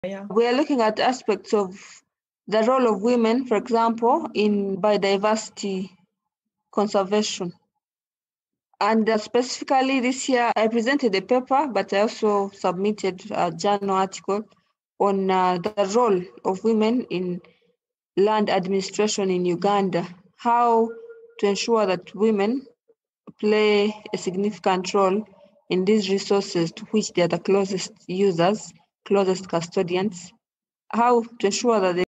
Yeah. We are looking at aspects of the role of women, for example, in biodiversity conservation. And specifically this year, I presented a paper, but I also submitted a journal article on the role of women in land administration in Uganda, how to ensure that women play a significant role in these resources to which they are the closest users, closest custodians, how to ensure that they